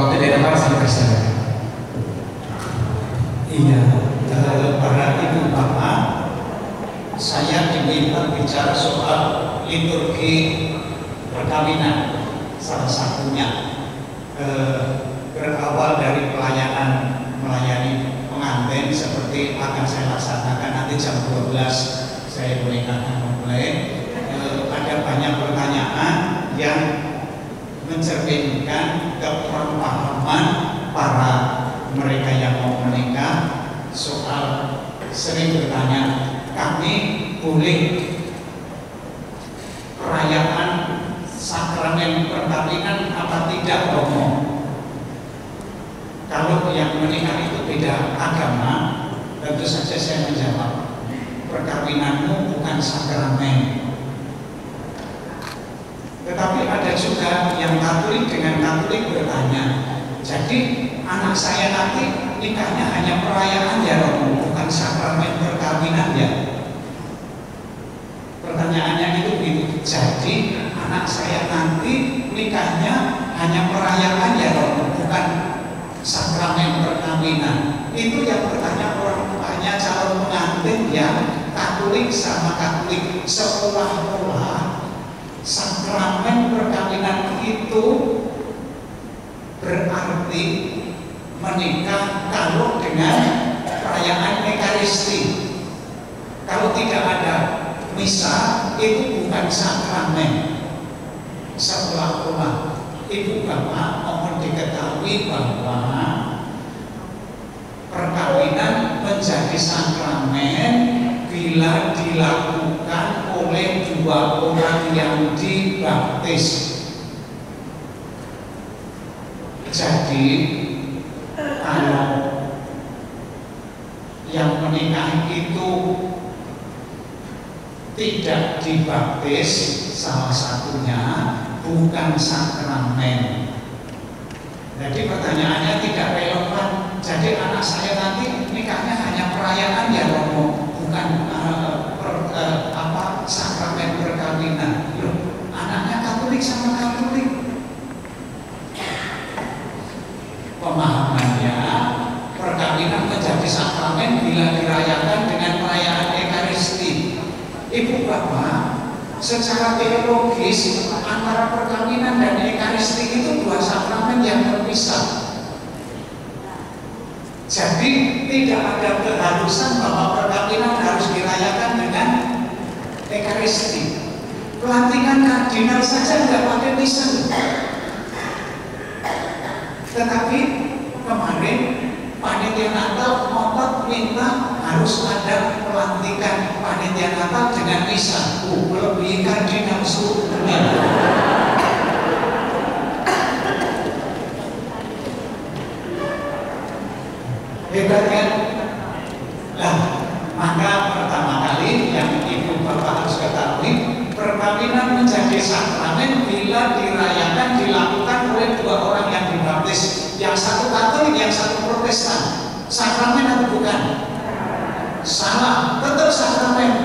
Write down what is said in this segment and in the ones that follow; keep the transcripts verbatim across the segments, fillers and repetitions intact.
Waktu dari apa saya persilakan. Iya, para ibu bapak, saya diminta bicara soal liturgi perkawinan. Salah satunya eh, berawal dari pelayanan melayani pengantin seperti akan saya laksanakan nanti jam dua belas saya boleh akan memulai. Eh, ada banyak pertanyaan yang mencerminkan keberpahaman para mereka yang mau menikah soal sering bertanya, kami boleh perayaan sakramen perkawinan apa tidak Romo? Kalau yang menikah itu beda agama, tentu saja saya menjawab, perkawinanmu bukan sakramen. Tetapi ada juga yang Katolik dengan Katolik bertanya, jadi anak saya nanti nikahnya hanya perayaan ya Romo, bukan sakramen perkawinan ya? Pertanyaannya itu begitu. Jadi anak saya nanti nikahnya hanya perayaan ya Romo, bukan sakramen perkawinan. Itu yang bertanya orang tuanya calon pengantin yang Katolik sama Katolik, seolah-olah sakramen perkawinan itu berarti menikah kalau dengan perayaan Ekaristi. Kalau tidak ada misa itu bukan sakramen. Seolah-olah ibu bapak mohon diketahui bahwa perkawinan menjadi sakramen bila dilakukan oleh dua orang yang dibaptis. Jadi kalau yang menikah itu tidak dibaptis, salah satunya bukan sakramen. Jadi pertanyaannya tidak relevan. Jadi anak saya nanti nikahnya hanya perayaan ya Romo, bukan uh, per, uh, apa sakramen perkawinan. Loh, anaknya Katolik sama Katolik. Pemahamannya perkawinan menjadi sakramen bila dirayakan dengan perayaan Ekaristi. Ibu bapak, secara teologis antara perkawinan dan Ekaristi itu dua sakramen yang terpisah. Jadi tidak ada keharusan bahwa perkawinan harus dirayakan dengan Ekaristi. Pelantikan kardinal saja tidak pakai misa. Tetapi kemarin panitia Natal ngotot minta harus ada pelantikan panitia Natal dengan misa. Uh, melebihi kardinal seluruh dunia. Hebat kan? Nah, maka pertama kali yang ibu bapak harus ketahui, perkawinan menjadi sakramen bila dirayakan dilakukan oleh dua orang yang dibaptis. Yang satu Katolik, yang satu Protestan. Sakramen atau bukan? Salah, tetap sakramen.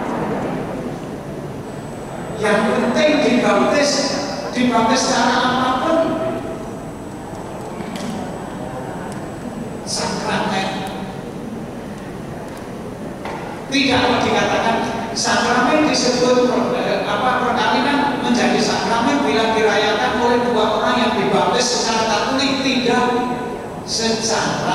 Yang penting dibaptis, dibaptis secara apapun sakramen. Tidak dikatakan sakramen disebut eh, apa perkawinan menjadi sakramen bila dirayakan oleh dua orang yang dibaptis secara Katolik, tidak secara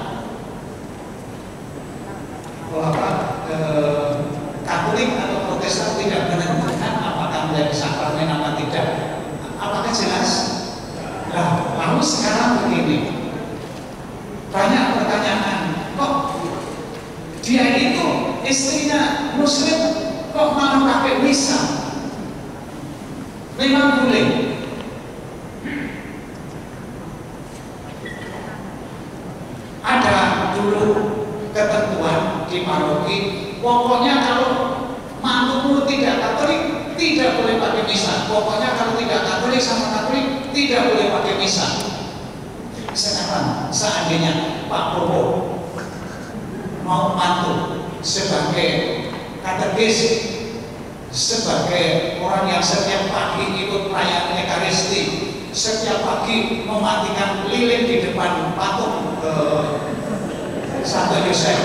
apa eh, Katolik atau Protestan tidak menentukan apakah menjadi sakramen apa tidak. Apakah jelas? Nah, lalu sekarang begini, banyak pertanyaan, kok dia itu istrinya Muslim kok malah pakai misa? Memang boleh. Ada dulu ketentuan di paroki, pokoknya kalau mantumu tidak Katolik tidak boleh pakai misa. Pokoknya kalau tidak Katolik sama Katolik tidak boleh pakai misa. Sekarang seandainya Pak Bobo mau mantu sebagai katekis, sebagai orang yang setiap pagi ikut perayaan Ekaristi, setiap pagi mematikan lilin di depan patung eh, Santo Yosef.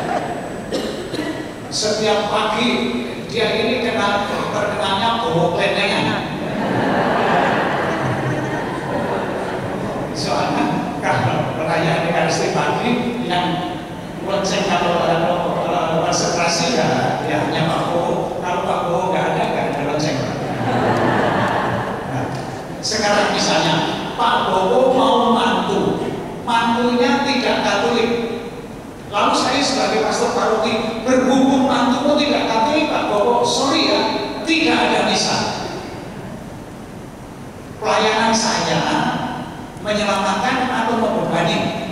Setiap pagi dia ini kenal terkenalnya bawa klenengan. Soalnya kalau perayaan Ekaristi pagi yang lonceng kalau kalau konsentrasi ya, ya hanya Pak Bowo. Kalau Pak Bowo nggak ada, nggak ada lonceng. Nah, sekarang misalnya Pak Bowo mau mantu, mantunya tidak Katolik. Lalu saya sebagai pastor paroki berhubung mantumu tidak Katolik, Pak Bowo, sorry ya, tidak ada misa. Pelayanan saya menyelamatkan atau membebani?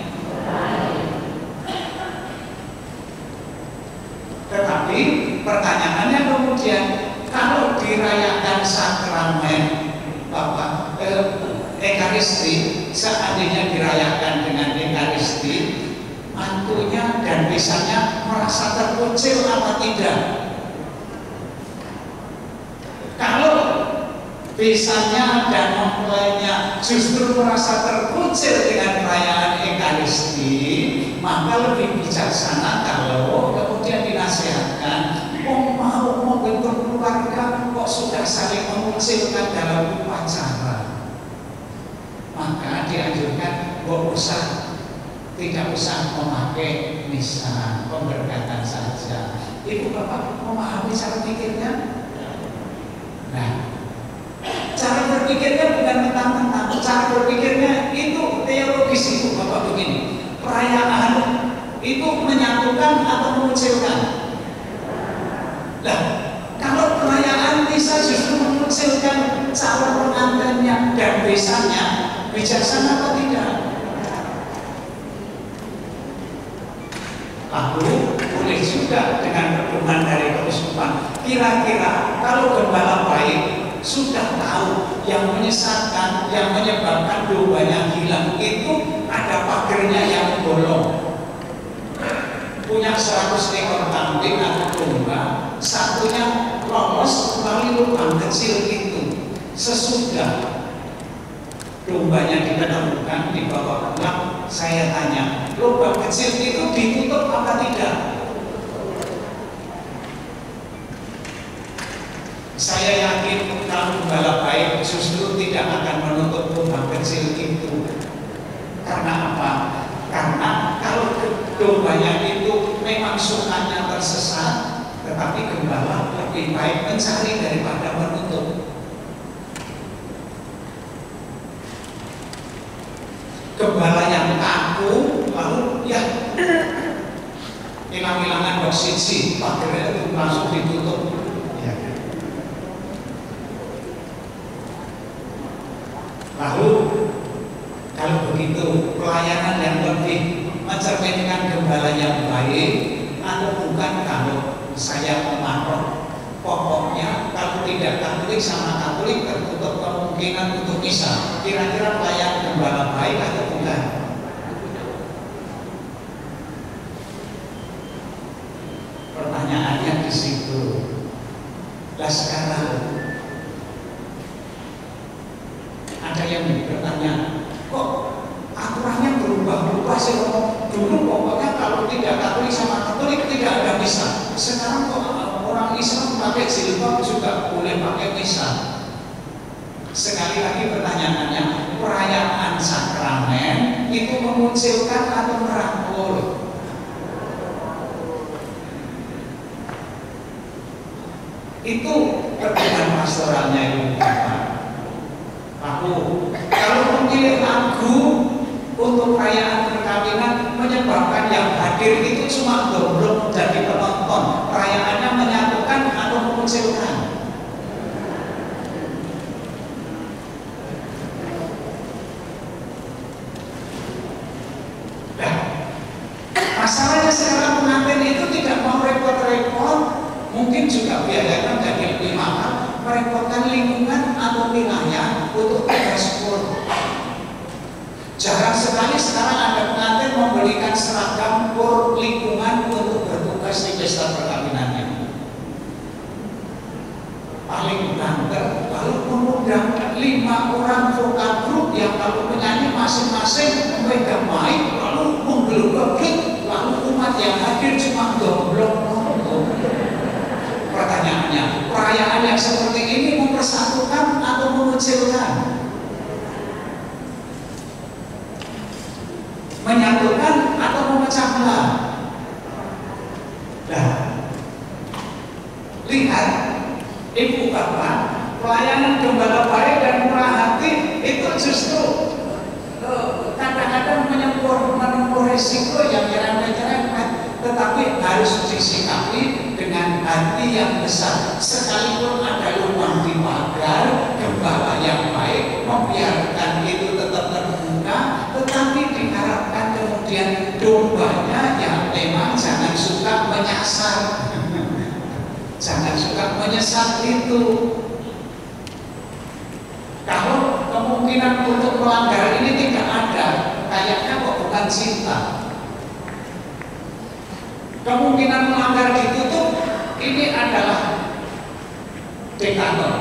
Tetapi pertanyaannya kemudian, kalau dirayakan sakramen Bapak eh, Ekaristi, seandainya dirayakan dengan Ekaristi, mantunya dan besannya merasa terkucil apa tidak? Kalau besannya dan mempelainya justru merasa terkucil dengan perayaan Ekaristi, maka lebih bijaksana kalau kemudian dinasihatkan, oh mau membentuk keluarga kok sudah saling mengucilkan dalam upacara, maka dianjurkan gak usah, tidak usah memakai misa, pemberkatan saja. Ibu Bapak memahami cara pikirnya? Nah, cara berpikirnya bukan tentang-tentang, cara berpikirnya itu teologis. Itu Bapak begini, perayaan itu menyatukan atau mengucilkan? Nah, kalau perayaan bisa justru mengucilkan calon pengantinnya dan besannya, bijaksana atau tidak? Lalu boleh juga dengan pedoman dari keuskupan, kira-kira kalau gembala baik sudah tahu yang menyesatkan, yang menyebabkan dombanya hilang itu ada pagernya yang bolong. Punya seratus ekor kambing atau domba, satunya lolos melalui lubang kecil itu. Sesudah dombanya ditemukan, dibawa pulang, saya tanya, lubang kecil itu ditutup apa tidak? Saya yakin kalau gembala baik justru tidak akan menutup lubang kecil itu. Karena apa? Karena kalau dombanya itu memang sukanya tersesat, tetapi gembala lebih baik mencari daripada menutup. Gembala yang kaku, lalu ya hilang-hilangan oksigen, pagernya itu langsung ditutup. Ya. Lalu kalau begitu pelayanan yang lebih mencerminkan gembala yang baik atau bukan? Kalau saya memarok, pokoknya kalau tidak Katolik sama Katolik tertutup kemungkinan untuk misa. Kira-kira pelayan gembala baik atau bukan? Pertanyaannya di situ. Lah sekarang ada yang bertanya, kok aturannya berubah-ubah sih? Dulu pokoknya kalau tidak Katolik sama Katolik tidak ada misa. Sekarang kok orang Islam pakai jilbab juga boleh pakai misa. Sekali lagi pertanyaannya, perayaan sakramen itu mengucilkan atau merangkul? Itu pedoman pastoralnya Ibu Bapak. Aku kalau memilih lagu untuk perayaan perkawinan menyebabkan yang hadir itu cuma goblok jadi penonton, perayaannya menyatukan atau mengucilkan? Nah, masalahnya sekarang pengantin itu tidak mau repot-repot, mungkin juga biayanya jadi lebih mahal, merepotkan lingkungan atau wilayah untuk ekspor. Jarang sekali sekarang ada pengantin memberikan seragam por lingkungan untuk bertugas di pesta perkawinannya. Paling banter, lalu mengundang lima orang vokal membentukkan grup yang kalau penyanyi masing-masing memegang mic lalu menggeluk-geluk, lalu umat yang hadir cuma goblok. Pertanyaannya, perayaan yang seperti ini mempersatukan atau mengucilkan? Menyatukan atau memecah belah? Nah, lihat ibu bapak, pelayanan gembala baik dan murah hati itu justru kadang-kadang menyempur menempuh risiko yang nyerempet-nyerempet, tetapi harus disikapi dengan hati yang besar. Sekalipun ada lubang di pagar, gembala yang baik membiarkan itu tetap terbuka, tetapi diharapkan kemudian dombanya yang memang jangan suka menyasar. Jangan suka menyesat itu. Kalau kemungkinan untuk melanggar ini tidak ada, kayaknya kok bukan cinta. Kemungkinan melanggar ditutup, ini adalah diktator.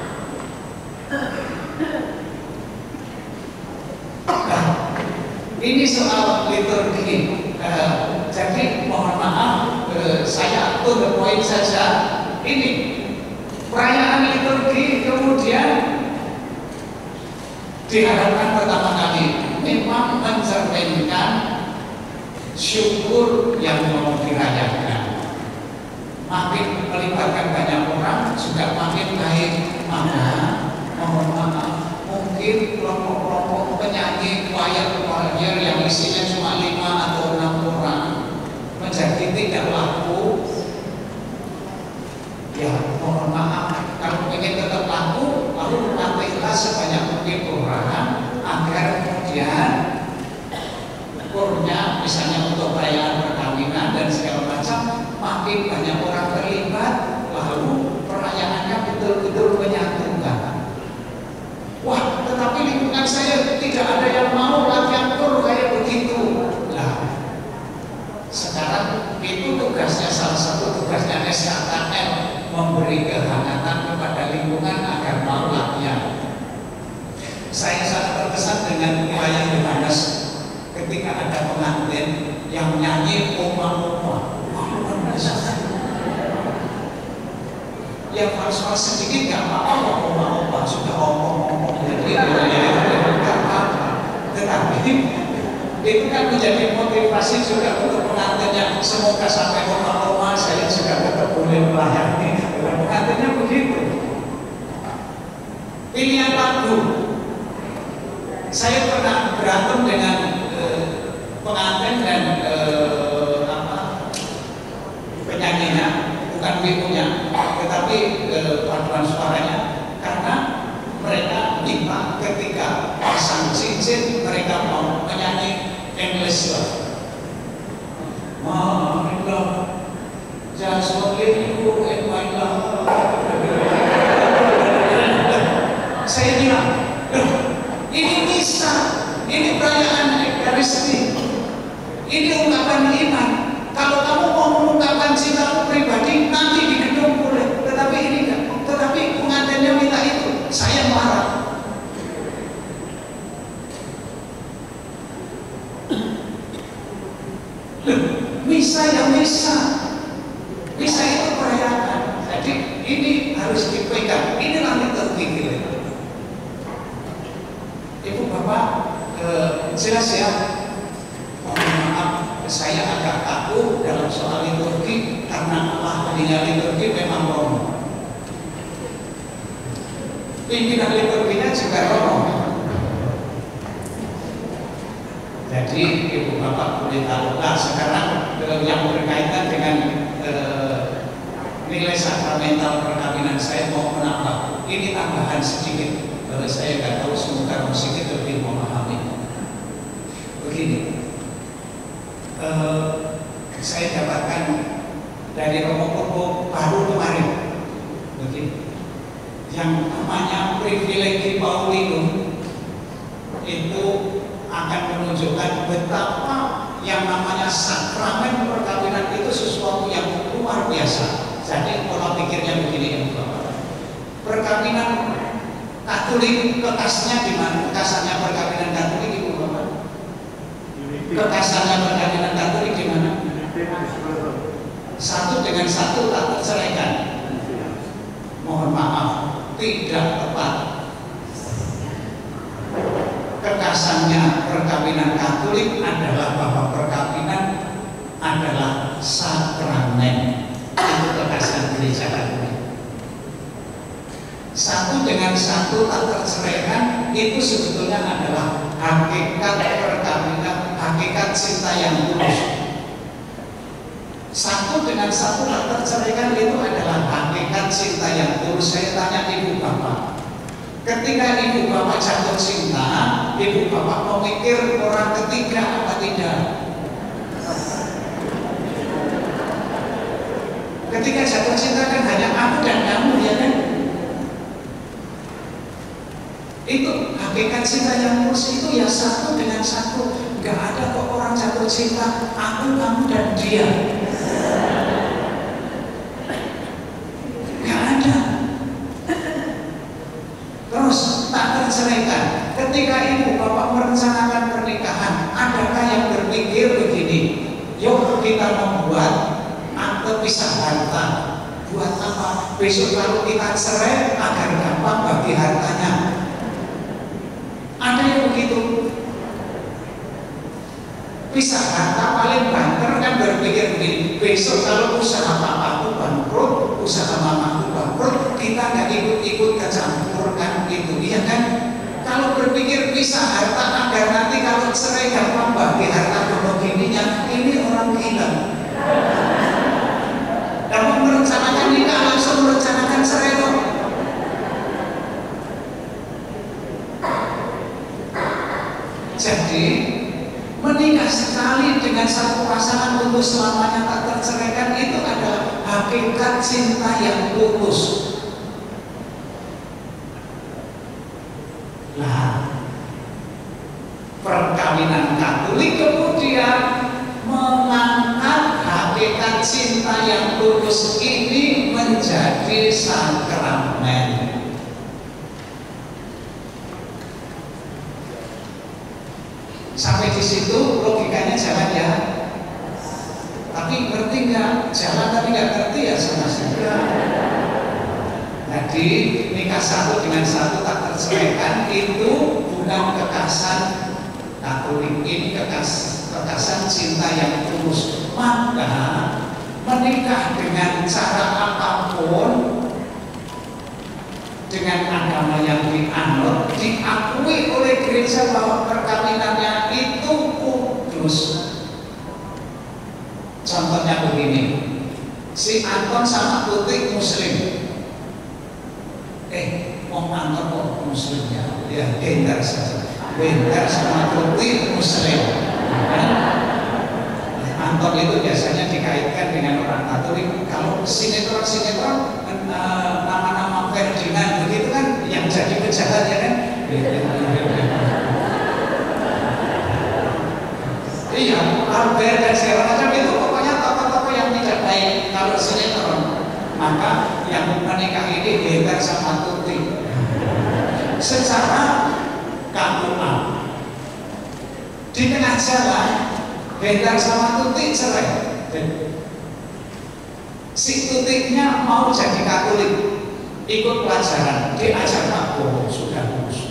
Nah, ini soal liturgi. Uh, jadi mohon maaf, uh, saya to the point saja. Ini perayaan liturgi kemudian diharapkan pertama kali memang mencerminkan syukur yang mau dirayakan. Makin melibatkan banyak orang juga makin baik. Maka mohon maaf, mungkin kelompok-kelompok penyanyi choir-choir yang isinya cuma lima atau enam orang menjadi tidak laku. Ya mohon maaf, kalau ingin tetap laku, lalu latihlah sebanyak mungkin orang agar kemudian kurnya misalnya untuk perayaan perkawinan dan segala macam makin banyak orang terlibat, lalu perayaannya betul-betul menyatukan. Wah, tetapi lingkungan saya tidak ada yang mau latihan kur kayak begitu. Nah, sekarang itu tugasnya, salah satu tugasnya S K K L, memberi kehangatan kepada lingkungan agar mau latihan. Saya sangat terkesan dengan wayang Yohanes ketika ada pengantin yang nyanyi oma-oma. Ya fals-fals sedikit nggak apa-apa, oma-oma sudah omong-omong jadi nggak apa-apa. Tetapi itu kan menjadi motivasi juga untuk pengantinnya. Semoga sampai oma-oma saya juga tetap boleh melayani. Pengantinnya begitu. Pilihan lagu. Saya pernah berantem dengan eh, pengantin dan eh, apa, penyanyinya, bukan bimunya, tetapi eh, paduan suaranya, karena mereka minta ketika pasang cincin mereka mau menyanyi English Love. My love, just only you and my love. Saya bilang, ini bisa, ini perayaan Ekaristi, ini ungkapan iman. Kalau kamu mau mengungkapkan cintamu pribadi, nanti di gedung boleh. Tetapi ini enggak. Tetapi pengantinnya minta itu, saya marah. Misa yang misa, misa itu perayaan. Jadi ini harus dipegang. Inilah liturgi. Ibu bapak, eh, jelas ya. Mohon maaf, saya agak takut dalam soal liturgi karena ahlinya liturgi memang romo. Pimpinan liturginya juga romo. Jadi ibu bapak boleh tahu. Nah sekarang eh, yang berkaitan dengan eh, nilai sakramental perkawinan saya mau menambah. Ini tambahan sedikit. Kalau saya nggak tahu, semoga musik lebih memahami. Begini, eh, saya dapatkan dari Romo baru kemarin, begini, yang namanya privilegi Paulinum itu akan menunjukkan betapa yang namanya sakramen perkawinan itu sesuatu yang luar biasa. Jadi pola pikirnya begini, Bapak. Perkawinan Katolik kekasnya di mana? Kekasannya perkawinan Katolik Ibu Bapak? Kekasannya perkawinan Katolik di mana? Satu dengan satu tak terceraikan. Mohon maaf, tidak tepat. Kekasannya perkawinan Katolik adalah bahwa perkawinan adalah sakramen. Itu kekasan gereja Katolik. Satu dengan satu tak terceraikan itu sebetulnya adalah hakikat perkawinan, hakikat cinta yang tulus. Satu dengan satu tak terceraikan itu adalah hakikat cinta yang tulus. Saya tanya ibu bapak, ketika ibu bapak jatuh cinta, ibu bapak memikir orang ketiga apa tidak? Ketika jatuh cinta kan hanya aku dan kamu, ya kan? Itu hakikat cinta yang tulus itu ya satu dengan satu. Gak ada kok orang jatuh cinta aku, kamu dan dia. Gak ada. Terus tak terceraikan. Ketika ibu bapak merencanakan pernikahan, adakah yang berpikir begini, yuk kita membuat akte pisah harta. Buat apa? Besok kalau kita cerai agar gampang bagi hartanya. Ada yang begitu. Pisah harta paling banter kan berpikir begini, besok kalau usaha papaku bangkrut, usaha mamaku bangkrut, kita nggak ikut-ikut kecampurkan itu, iya kan? Kalau berpikir pisah harta agar nanti kalau cerai gampang bagi harta begininya, ini orang gila. Kamu merencanakan nikah langsung merencanakan cerai kok. Jadi menikah sekali dengan satu pasangan untuk selamanya tak terceraikan itu adalah hakikat cinta yang tulus. Nah, perkawinan Katolik kemudian mengangkat hakikat cinta yang tulus ini menjadi sakramen. Sampai di situ logikanya jalan ya. Tapi ngerti nggak? Jalan tapi nggak ngerti ya sama saja. Jadi nikah satu dengan satu tak terceraikan itu bukan kekasan Katolik, ini kekas, kekasan cinta yang tulus. Maka menikah dengan cara apapun, dengan agama yang dianut, diakui oleh gereja bahwa perkawinannya itu kudus. Contohnya begini, si Anton sama Tutik Muslim. Eh, mau Anton kok Muslim ya? Ya, Hendar saja. Hendar sama Tutik Muslim. Anton itu biasanya dikaitkan dengan orang Katolik. Kalau sinetron-sinetron nama-nama Ferdinand begitu kan yang jadi penjahat ya kan? Iya, Albert dan segala macam itu pokoknya tokoh-tokoh yang tidak baik kalau sinetron. Maka yang menikah ini Hendar sama Tuti. Secara K U A di tengah jalan Hendar sama Tuti cerai. Si Tutiknya mau jadi Katolik, ikut pelajaran, diajar Pak Bowo, sudah lulus.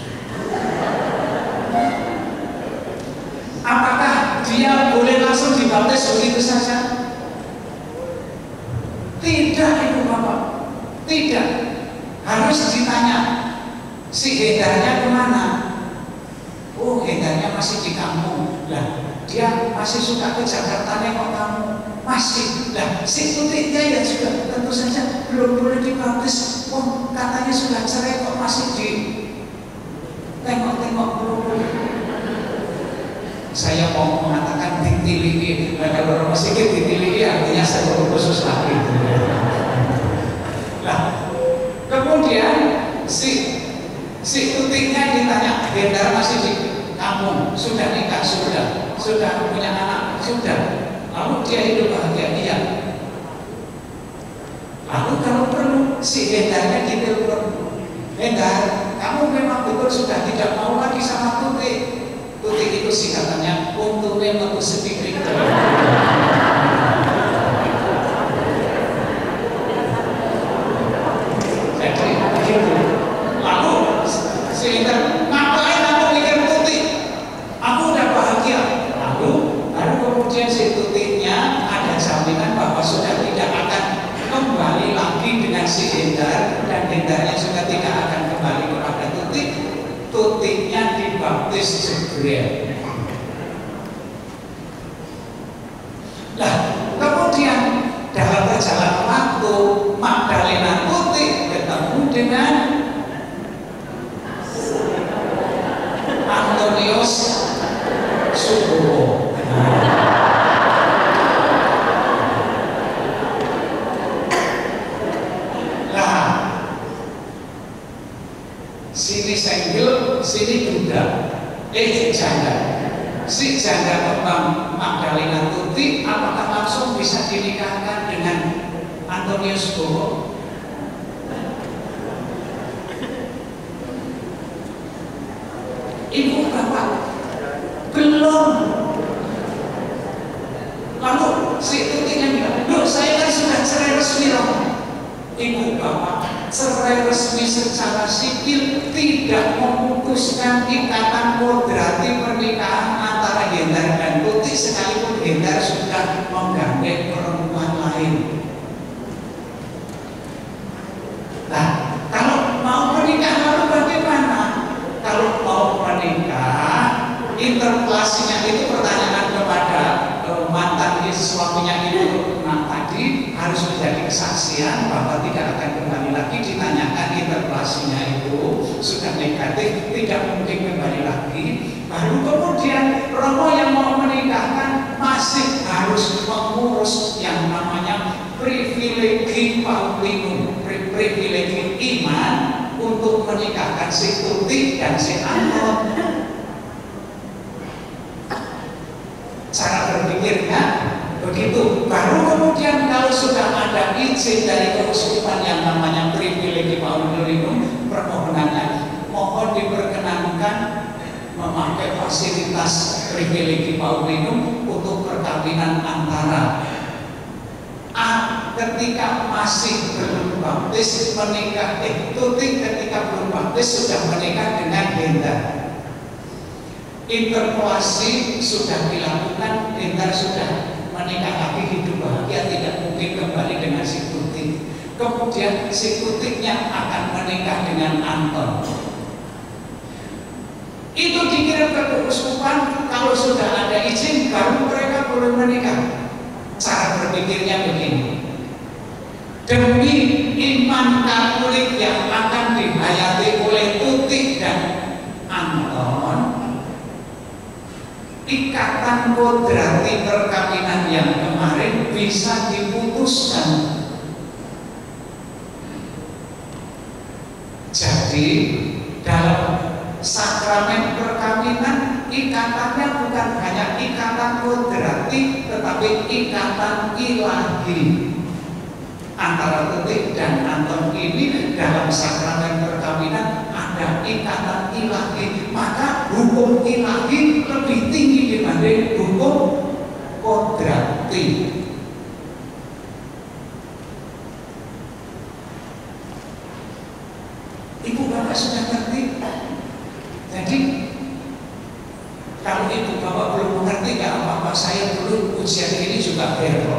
Apakah dia boleh langsung dibaptis begitu saja? Tidak, ibu bapak, tidak. Harus ditanya, si Hendarnya kemana? Oh, Hendarnya masih di kampung. Lah, dia masih suka ke Jakarta nengok kamu. Masih, lah si Tutiknya ya juga tentu saja belum boleh dibaptis. Oh, katanya sudah cerai kok masih di tengok-tengok belum. Saya mau mengatakan ditiliki, nah, kalau orang sedikit ditiliki artinya saya khusus lagi. Nah, kemudian si si Tutiknya ditanya, Hendar masih di kampung, sudah nikah, sudah, sudah punya anak, sudah. Lalu dia hidup bahagia, iya. Lalu kalau perlu si Hendarnya ditelepon, Hendar, kamu memang betul sudah tidak mau lagi sama Tutik. Tutik itu singkatannya untungnya metu sedikit. Jadi begitu. Lalu sehingga ngapain aku mikir Tutik? Aku udah bahagia. Lalu lalu kemudian si Tutiknya ada jaminan bahwa sudah tidak akan kembali lagi dengan si Hendar, dan Hendarnya juga tidak akan kembali kepada Tutik. Tutiknya dibaptis Jebrel. Nah, kemudian dalam perjalanan waktu Magdalena Tutik ketemu dengan Antonius Subowo. Sini senggil, sini duda, eh janda. Si janda kembang Magdalena Tutik apakah langsung bisa dinikahkan dengan Antonius Bowo? Ibu bapak belum. Lalu si Tutiknya bilang, loh saya kan sudah cerai resmi loh. Ibu bapak, cerai resmi secara sipil tidak memutuskan ikatan kodrati pernikahan antara Hendar dan Tutik, sekalipun Hendar sudah menggandeng perempuan lain. Nah, kalau mau menikah lalu bagaimana? Kalau mau menikah, interpelasinya itu pertanyaan kepada uh, mantan suaminya itu, nah tadi harus menjadi kesaksian bahwa tidak akan kembali lagi. Ditanyakan interpelasinya itu sudah negatif, tidak mungkin kembali lagi. Baru kemudian Romo yang mau menikahkan masih harus mengurus yang namanya privilegi Paulinum, privilegi iman untuk menikahkan si Tutik dan si Anton. Cara berpikirnya begitu. Baru kemudian kalau sudah ada izin dari keuskupan yang namanya privilegi Paulinum, permohonannya mohon diperkenankan memakai fasilitas privilegi Paulinum untuk perkawinan antara A ketika masih belum baptis menikah, eh Tutik ketika belum baptis sudah menikah dengan Hendar. Interpelasi sudah dilakukan, Hendar sudah menikah lagi, hidup bahagia, tidak mungkin kembali dengan si Tutik. Kemudian si Tutiknya akan menikah dengan Anton. Itu dikirim ke keuskupan, kalau sudah ada izin baru mereka boleh menikah. Cara berpikirnya begini, demi iman Katolik yang akan dihayati oleh Tutik dan Anton, ikatan kodrati perkawinan yang kemarin bisa diputuskan. Jadi dalam sakramen perkawinan ikatannya bukan hanya ikatan kodrati, tetapi ikatan ilahi antara Tutik dan Anton ini. Dalam sakramen perkawinan ada ikatan ilahi, maka hukum ilahi lebih tinggi dibanding hukum kodrati. Ibu bapak sudah ngerti? Jadi kalau ibu bapak belum mengerti nggak apa-apa, saya dulu ujian ini juga berdoa.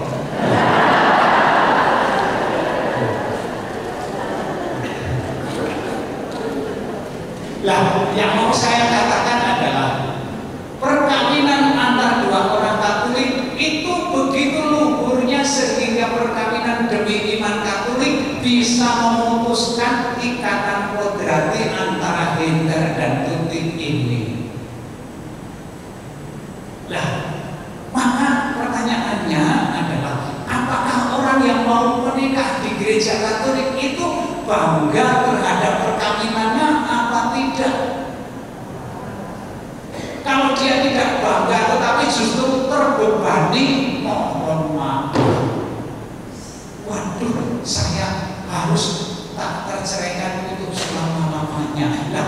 Lah, yang mau saya katakan adalah perkawinan antar dua orang Katolik itu begitu luhurnya sehingga perkawinan demi iman Katolik bisa memutuskan ikatan kodrati antara Hendar dan Tutik ini. Lah, maka pertanyaannya adalah apakah orang yang mau menikah di gereja Katolik itu bangga terhadap perkawinannya apa tidak? Kalau dia tidak bangga tetapi justru terbebani, mohon maaf, waduh saya harus tak terceraikan untuk selama-lamanya. Nah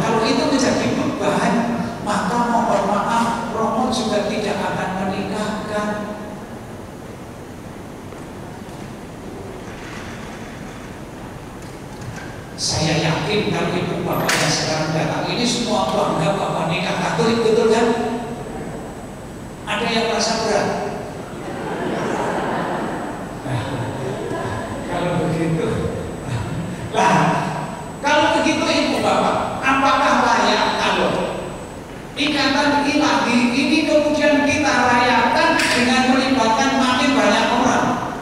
yakin kalau ibu bapak yang sekarang datang ini semua bangga bapak nikah Katolik, betul kan? Ada yang merasa berat? Nah, kalau begitu, lah, kalau begitu ibu bapak, apakah layak kalau ikatan ilahi ini kemudian kita rayakan dengan melibatkan makin banyak orang?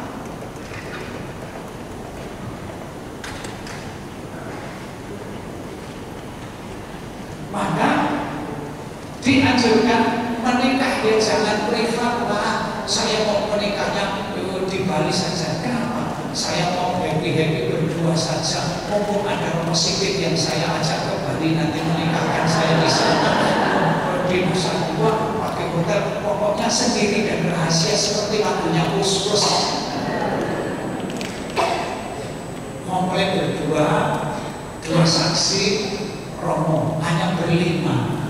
Maka dianjurkan menikah ya jangan privat lah. Saya mau menikahnya di Bali saja. Kenapa? Saya mau happy-happy berdua saja. Mumpung ada rumah sakit yang saya ajak ke Bali, nanti menikahkan saya di sana di Nusa Dua pakai hotel. Pokoknya sendiri dan rahasia seperti lagunya Us-Us. Mempelai berdua, dua saksi, Romo hanya berlima.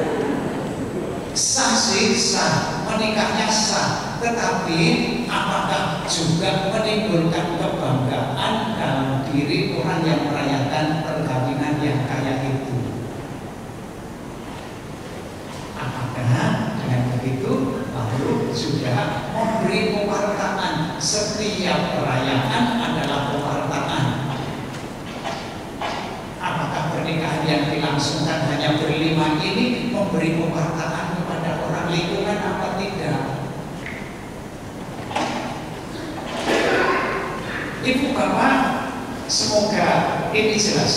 Sah sih sah, menikahnya sah, tetapi apakah juga menimbulkan kebanggaan dalam diri orang yang merayakan perkawinan yang kayak itu? Apakah dengan begitu lalu juga memberi pewartaan? Setiap perayaan adalah pewartaan. Apakah pernikahan yang dilangsungkan hanya berlima ini memberi pewartaan kepada orang lingkungan apa tidak? Ibu bapak, semoga ini jelas.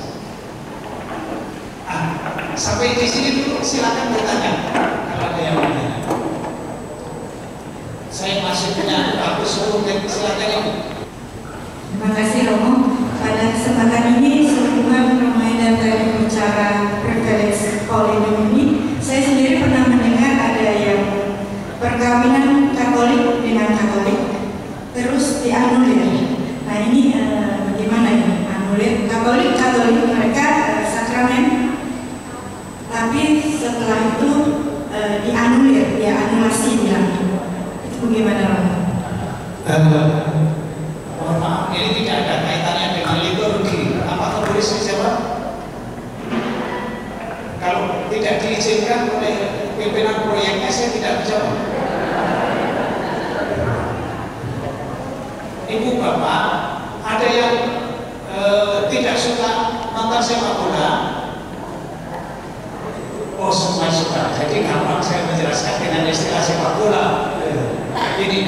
Ah, sampai di sini dulu, silakan bertanya kalau ada yang bertanya. Saya masih punya waktu sepuluh menit, silakan ibu. Terima kasih Romo. Pada kesempatan ini sehubungan ramai dan tadi bicara privilege poligami ini, saya sendiri pernah mendengar ada yang perkawinan Katolik dengan Katolik terus dianulir. Nah ini eh, bagaimana ini anulir? Katolik Katolik mereka eh, sakramen, tapi setelah itu eh, dianulir, ya anulasi bilang. Itu bagaimana Romo? Mohon maaf, ini tidak ada kaitannya dengan liturgi. Apakah boleh saya jawab? Kalau tidak diizinkan oleh pimpinan proyeknya, saya tidak menjawab. Ibu bapak, ada yang e, tidak suka nonton sepak bola? Oh, semua suka. Jadi gampang saya menjelaskan dengan istilah sepak bola. Ini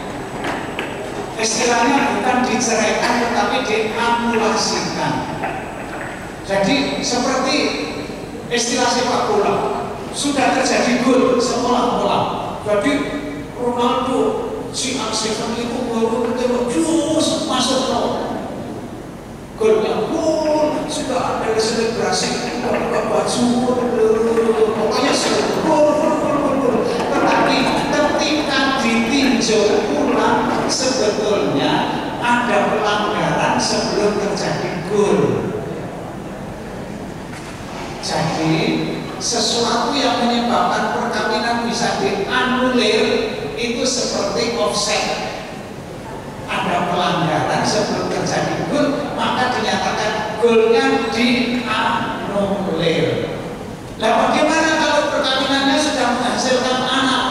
istilahnya bukan diceraikan tetapi dianulasikan. Jadi seperti istilah sepak bola, sudah terjadi gol seolah-olah. Jadi Ronaldo si Arsenal itu baru ketemu jus masuk gol. Golnya gol, sudah ada selebrasi, buka baju, pokoknya sudah gol, gol, gol, gol. Tetapi ketika ditinjau ulang, sebetulnya ada pelanggaran sebelum terjadi gol. Jadi sesuatu yang menyebabkan perkawinan bisa dianulir itu seperti offset. Ada pelanggaran sebelum terjadi gol, maka dinyatakan golnya dianulir. Nah, bagaimana kalau perkawinannya sudah menghasilkan anak?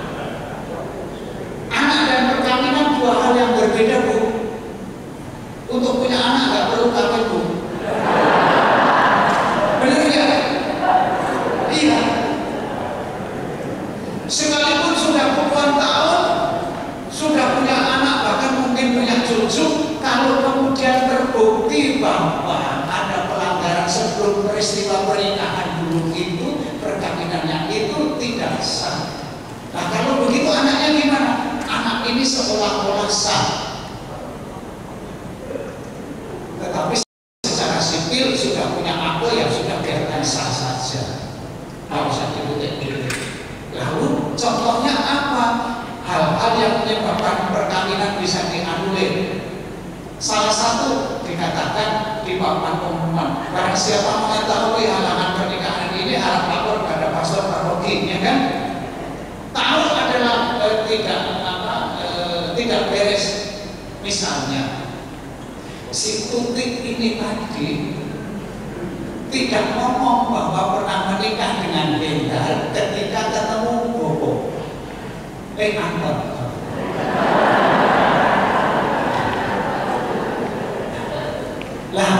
Anak dan perkawinan dua hal yang berbeda, Bu. Untuk punya anak nggak perlu kawin, Bu. Benar ya? Iya. Sekalipun sudah puluhan tahun, sudah punya anak, bahkan mungkin punya cucu, kalau kemudian terbukti bahwa ada pelanggaran sebelum peristiwa pernikahan dulu itu, perkawinannya itu tidak sah. Nah, kalau begitu anaknya gimana? Anak ini seolah-olah sah, tetapi secara sipil sudah punya akte, ya sudah biarkan sah saja, nggak usah dibutuh-butuh. Lalu contohnya apa? Hal-hal yang menyebabkan perkawinan bisa dianulir. Salah satu dikatakan di papan pengumuman, barang siapa mengetahui halangan pernikahan ini harap lapor pada pastor paroki, ya kan? Tahu adalah eh, tidak apa eh, tidak beres. Misalnya si Tutik ini tadi tidak ngomong bahwa pernah menikah dengan Hendar ketika ketemu Bobo. Eh, Anton. Lah,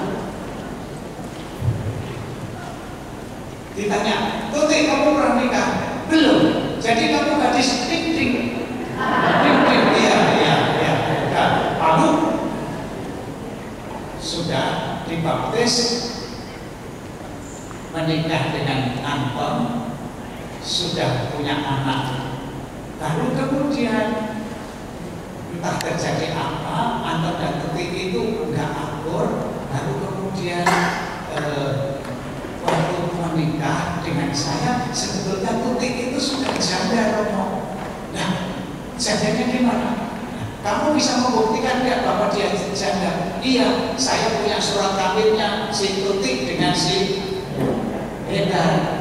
ditanya, Tuti kamu pernah nikah? Belum. Jadi kamu gadis ding-ding. Ding-ding, iya, iya, iya. Nah, lalu sudah dibaptis, menikah dengan Anton, sudah punya anak. Lalu kemudian entah terjadi apa, Anton dan Tuti itu enggak akur. Lalu kemudian eh, waktu menikah dengan saya, sebetulnya Tuti itu sudah janda, Romo. Nah, jandanya gimana? Kamu bisa membuktikan nggak bahwa dia janda? Iya, saya punya surat kawinnya si Tuti dengan si Hendar.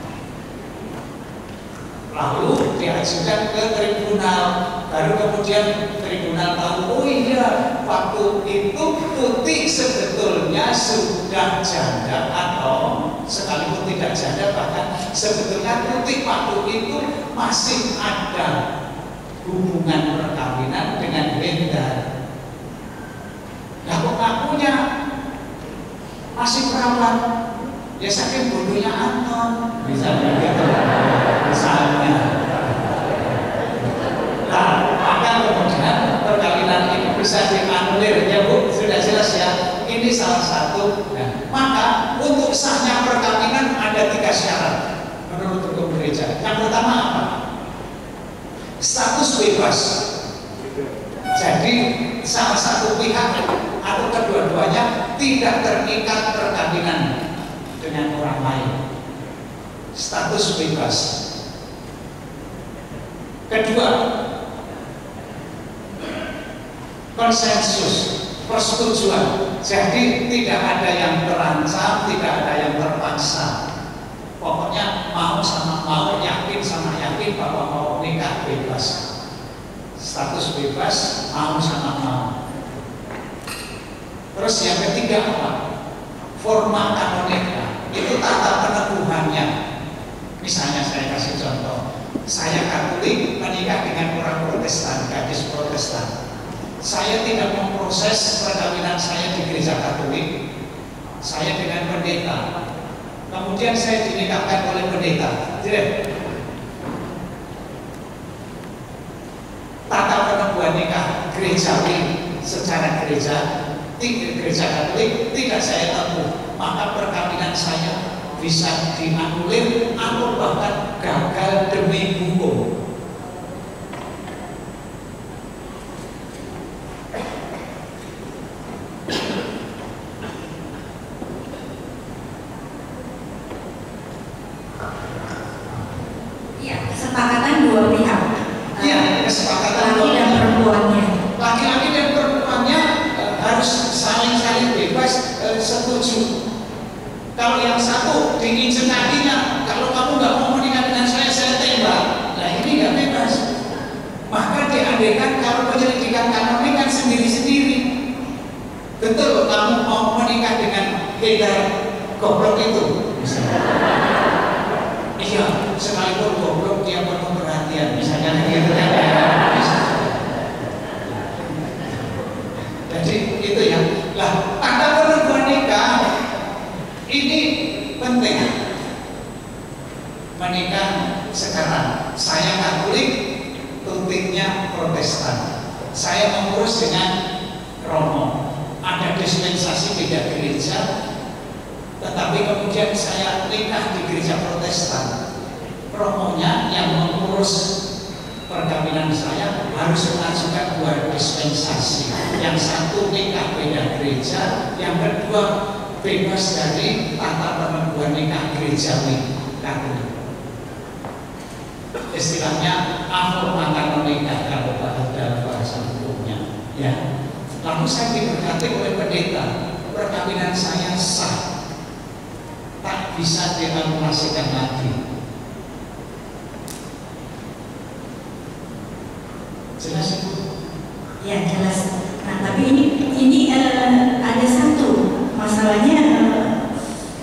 Lalu diajukan ke tribunal, baru kemudian tribunal tahu, oh iya, waktu itu Tuti sebetulnya sudah janda, atau sekalipun tidak janda, bahkan sebetulnya Tuti waktu itu masih ada hubungan perkawinan dengan Hendar. Nah, kok ngakunya masih perawan? Ya saking bodohnya Anton, misalnya gitu. Misalnya. Nah, maka kemudian perkawinan ini bisa dianulir, ya Bu, sudah jelas ya. Ini salah satu. Nah, maka untuk sahnya perkawinan ada tiga syarat menurut hukum gereja. Yang pertama apa? Status bebas. Jadi salah satu pihak atau kedua-duanya tidak terikat perkawinan dengan orang lain. Status bebas. Kedua, konsensus, persetujuan. Jadi tidak ada yang terancam, tidak ada yang terpaksa. Pokoknya mau sama mau, yakin sama yakin bahwa mau nikah bebas. Status bebas, mau sama mau. Terus yang ketiga apa? Forma kanonika. Itu tata peneguhannya. Misalnya saya kasih contoh, saya Katolik menikah dengan orang Protestan, gadis Protestan. Saya tidak memproses perkawinan saya di gereja Katolik. Saya dengan pendeta. Kemudian saya dinikahkan oleh pendeta. Tidak. Tata peneguhan nikah gerejawi secara gereja, gereja Katolik tidak saya tempuh. Maka perkawinan saya bisa dianulir atau bahkan gagal demi hukum. Ya, kesepakatan dua pihak. Ya, kesepakatan laki dua dan pihak. perempuannya. Laki-laki dan perempuannya e, harus saling-saling bebas e, setuju. Kalau yang satu diinjek kakinya, kalau kamu nggak mau menikah dengan saya, saya tembak. Nah ini nggak bebas. Maka diandaikan kalau penyelidikan kanonik kan sendiri-sendiri. Betul, kamu mau menikah dengan Hendar goblok itu, misalnya. Iya, sekalipun goblok dia penuh perhatian, misalnya gitu kan. Jadi itu ya. Lah, tanda peneguhan nikah ini penting. Menikah sekarang, saya Katolik, Tutinya Protestan. Saya mengurus dengan Romo. Ada dispensasi beda gereja, tetapi kemudian saya nikah di gereja Protestan. Romonya yang mengurus perkawinan saya harus mengajukan dua dispensasi. Yang satu nikah beda gereja, yang kedua bebas dari tata peneguhan nikah gerejawi Katolik. Istilahnya aformatan menikah kalau dalam bahasa hukumnya. Ya. Lalu saya diberkati oleh pendeta, perkawinan saya sah, tak bisa dianulasikan lagi. Jelas itu? Ya jelas. Nah tapi ini ini uh, ada satu masalahnya uh,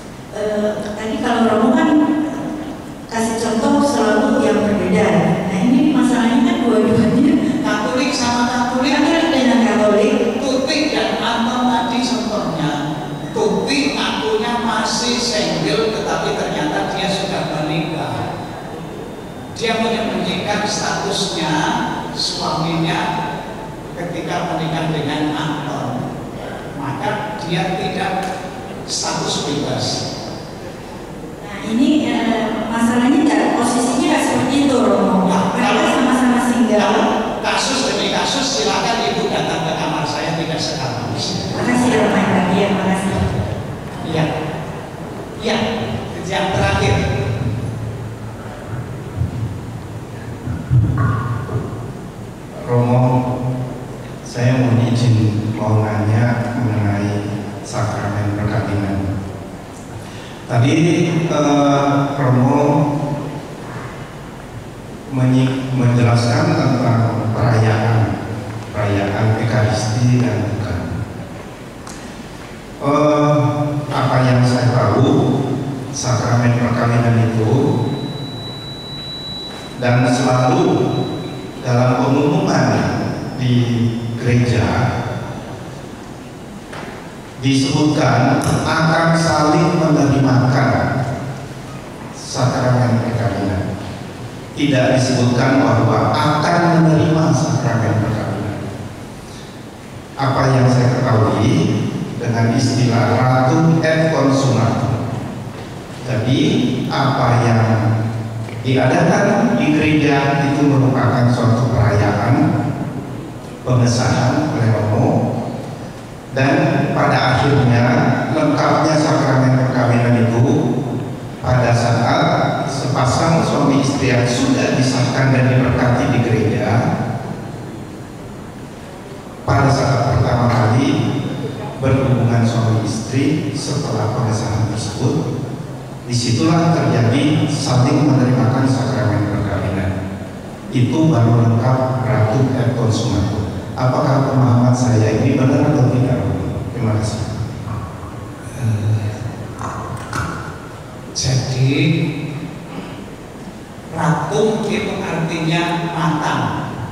kalau Romo kan kasih contoh selalu yang berbeda. Nah ini masalahnya kan dua-duanya Katolik sama Katolik, Katolik dengan Katolik. Tuti dan Anton tadi contohnya. Tuti ngakunya masih single, tetapi ternyata dia sudah menikah. Dia menyembunyikan statusnya suaminya ketika menikah dengan Anton, maka dia tidak status bebas. Nah ini eh, masalahnya nggak, posisinya nggak seperti itu Romo. Nah, Mereka sama-sama single. Kalau kasus demi kasus silakan ibu datang ke kamar saya, tidak sekarang. Makasih Romo tadi ya, makasih. Iya, iya. Yang terakhir. Romo, saya mohon izin mau nanya mengenai sakramen perkawinan. Tadi eh, Romo menjelaskan tentang perayaan, perayaan Ekaristi dan bukan. Eh, apa yang saya tahu, sakramen perkawinan itu dan selalu dalam pengumuman di gereja disebutkan akan saling menerimakan sakramen perkawinan. Tidak disebutkan bahwa akan menerima sakramen perkawinan. Apa yang saya ketahui dengan istilah ratu et consumatum. Jadi apa yang diadakan di gereja itu merupakan suatu perayaan pengesahan oleh Romo, dan pada akhirnya lengkapnya sakramen perkawinan itu pada saat sepasang suami istri yang sudah disahkan dan diberkati di gereja. Pada saat pertama kali berhubungan suami istri setelah pengesahan tersebut, disitulah terjadi saling menerimakan sakramen perkawinan. Itu baru lengkap ratu et consumatum. Apakah pemahaman saya ini benar atau tidak? Terima kasih. Jadi ratu itu artinya matang.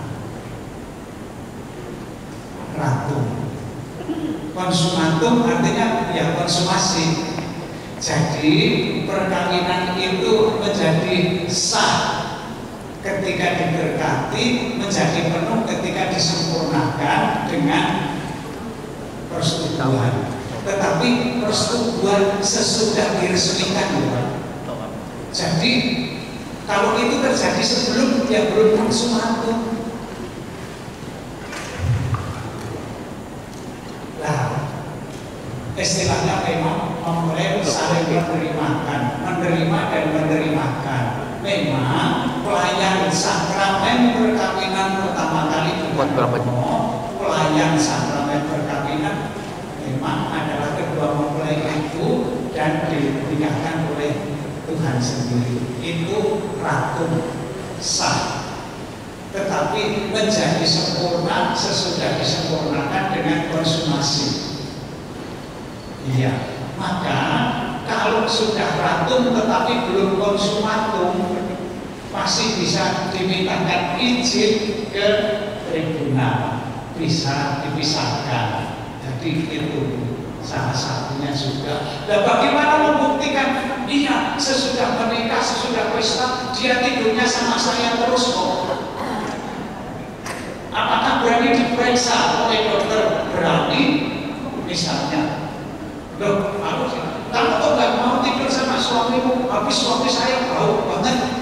Ratu. Consumatum artinya ya konsumasi. Jadi perkawinan itu menjadi sah ketika diberkati, menjadi penuh ketika disempurnakan dengan persetubuhan. Tetapi persetubuhan sesudah diresmikan. Jadi kalau itu terjadi sebelum dia belum konsumatum. Nah, istilahnya memang memulai saling menerimakan, menerima dan menerimakan. Memang pelayan sakramen perkawinan pertama kali pelayan sakramen perkawinan memang adalah kedua mempelai itu dan dinikahkan oleh Tuhan sendiri. Itu ratu sah, tetapi menjadi sempurna sesudah disempurnakan dengan konsumasi. Iya, maka kalau sudah ratu tetapi belum konsumatum, masih bisa dimintakan izin ke tribunal, bisa dipisahkan. Jadi itu salah satunya juga. Dan bagaimana membuktikan dia sesudah menikah, sesudah pesta, dia tidurnya sama saya terus kok? Apakah berani diperiksa oleh dokter? Berani, misalnya. Loh, aku sih, kamu kok nggak mau tidur sama suamimu? Habis suami saya bau banget.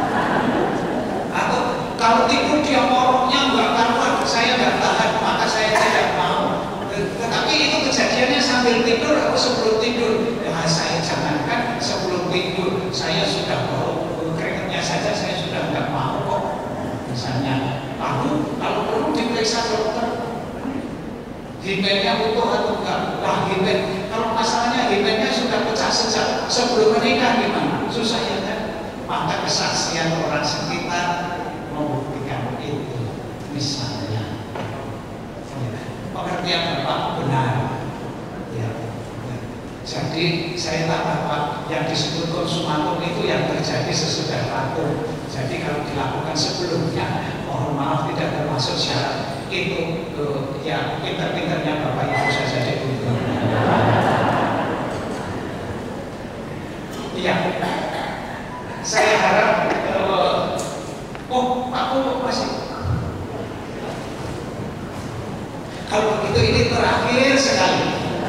Atau kalau tidur dia moroknya nggak karuan, saya nggak tahan, maka saya tidak mau. Tetapi itu kejadiannya sambil tidur atau sebelum tidur. Ya saya jangankan sebelum tidur, saya sudah bau keringatnya saja saya sudah nggak mau kok. Misalnya, lalu kalau perlu diperiksa dokter, himennya utuh atau enggak? Wah, himen. Kalau masalahnya himennya sudah pecah sejak sebelum menikah gimana? Susah ya kan? Maka kesaksian orang sekitar membuktikan itu. Misalnya, pengertian Bapak benar. Ya. Jadi saya tambah Pak, yang disebut konsumatum itu yang terjadi sesudah vakum. Jadi kalau dilakukan sebelumnya, mohon maaf tidak termasuk syarat. Itu uh, ya pinter-pinternya Bapak Ibu saja dulu. Iya, saya harap uh, oh aku masih. Kalau begitu ini terakhir sekali.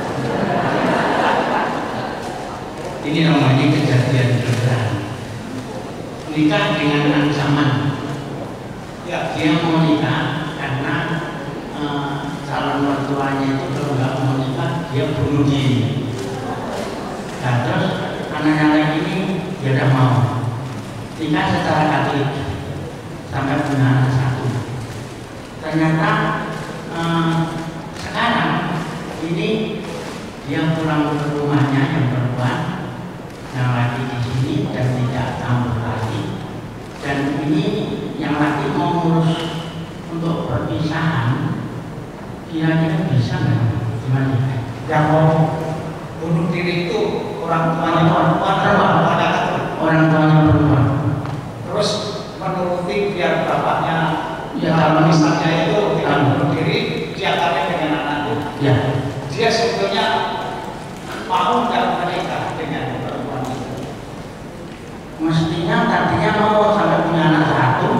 Ini namanya kejadian beneran. Nikah dengan ancaman. Ya, Dia mau nikah karena eh, calon mertuanya itu kalau nggak mau nikah dia bunuh diri. Nah, terus anaknya lagi ini dia tidak mau nikah secara Katolik sampai punya anak satu. Ternyata eh, sekarang ini dia pulang ke rumahnya yang perempuan, yang laki di sini dan tidak tahu lagi. Dan ini yang laki mau ngurus untuk perpisahan, kira-kira bisa nggak? Gimana? yang mau bunuh diri itu orang tuanya perempuan atau anak Orang tuanya perempuan. terus menuruti biar bapaknya Ya, kalau kalau misalnya itu tidak kalau- bunuh diri, dia kawin dengan anakku. Ya, Dia sebetulnya mau nggak menikah dengan perempuan itu? mestinya tadinya mau sampai punya anak satu.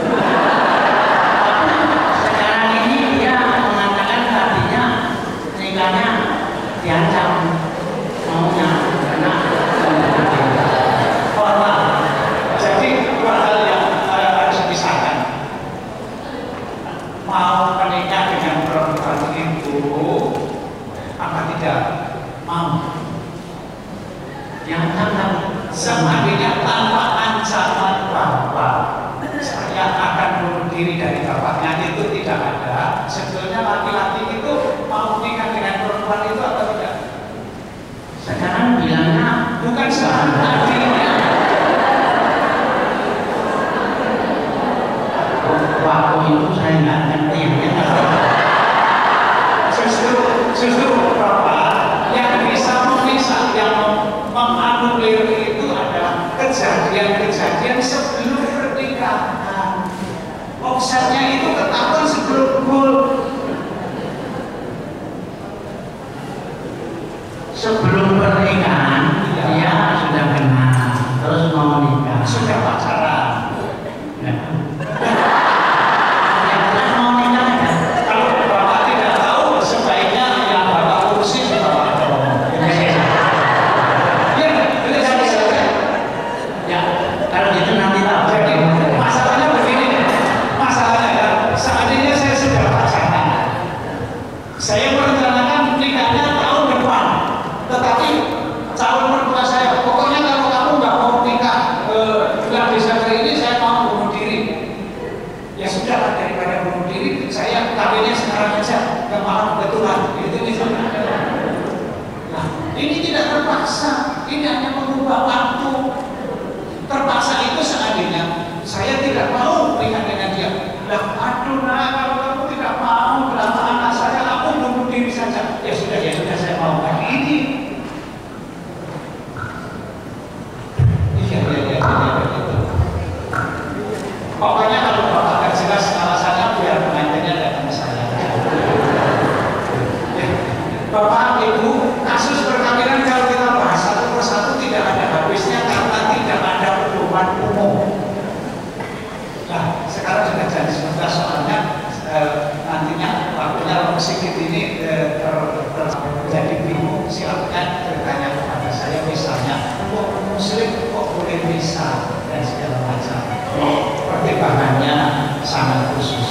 Sekarang ini dia mengatakan tadinya nikahnya diancam maunya karena Formal. Jadi dua hal yang eh, harus dipisahkan. Mau menikah dengan perempuan itu apa tidak? Mau. diancam kan Seandainya tanpa ancaman bahwa saya akan bunuh diri dari bapaknya itu tidak ada, sebetulnya laki-laki itu mau nikah dengan perempuan itu atau tidak? sekarang bilangnya Bukan seandainya. waktu itu saya nggak ngerti ya. Justru, justru Bapak yang bisa memisah, yang menganulir itu adalah kejadian-kejadian sebelum pernikahan. Offsetnya itu ketahuan sebelum gol. Sebelum pernikahan dia sudah kenal, terus mau nikah. Sudah pacaran. Ya. Ya, terus mau nikah ya. Kalau Bapak tidak tahu, sebaiknya yang Bapak urusin di Bapak tahu. Ya, itu saja. Ya, kalau gitu nanti tak. Jadi masalahnya begini, masalahnya ya, seandainya saya sudah pacaran, saya merencanakan nikahnya tahun depan, tetapi calon mertua saya, pokoknya kalau kamu nggak mau nikah eh, bulan Desember ini, saya mau bunuh diri. Ya sudah lah, daripada bunuh diri, saya kawinnya sekarang aja, nggak mau kebetulan. Itu misalnya. Nah, ini tidak terpaksa, ini hanya mengubah waktu. Terpaksa itu seandainya saya tidak mau nikah dengan dia. Lah, aduh nah, kalau kamu tidak mau berapa anak saya, aku bunuh diri saja. Ya sudah, ya sudah, saya mau kayak ini. Iya, iya, iya, iya, iya. Pokoknya kalau Bapak nggak jelas alasannya, biar pengantinnya datang ke saya. Ya. Bapak, Ibu, kasus perkawinan kalau kita bahas satu persatu tidak ada habisnya karena tidak ada pedoman umum. Nah, sekarang sudah jadi sebentar soalnya eh, nantinya waktunya sedikit ini eh, ter, ter, jadi bingung. Silakan bertanya kepada saya misalnya, kok muslim kok boleh bisa dan segala macam. Pertimbangannya sangat khusus.